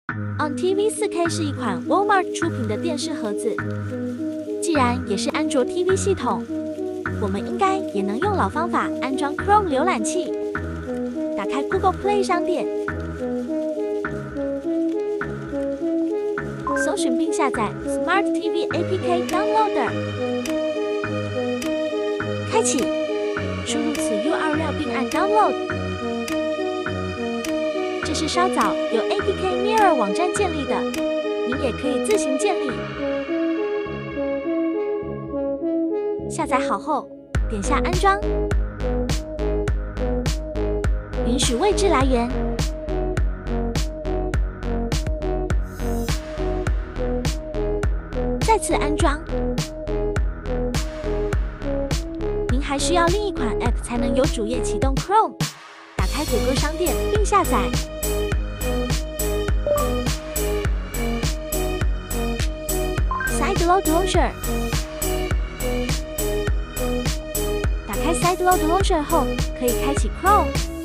On TV 4K 是一款 Walmart 出品的电视盒子，既然也是安卓 TV 系统，我们应该也能用老方法安装 Chrome 浏览器。打开 Google Play 商店，搜寻并下载 Smart TV APK Downloader， 开启，输入此 URL 并按 Download。这是稍早由 APK Mirror 网站建立的，您也可以自行建立。下载好后，点下安装，允许位置来源。再次安装。您还需要另一款 App 才能由主页启动 Chrome。打开谷歌商店并下载。Sideload Launcher。打开 Sideload Launcher 后，可以开启 Chrome。